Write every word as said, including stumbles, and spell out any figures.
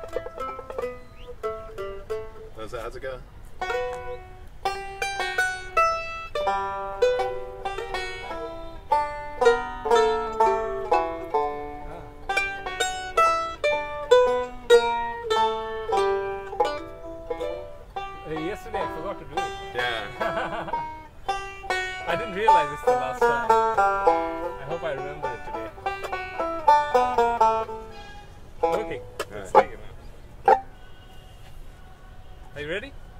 How's it, how's it go? Yesterday I forgot to do it. Yeah. I didn't realize it's the last time. I hope I remember it today. Okay, let's All right. take it now. Are you ready?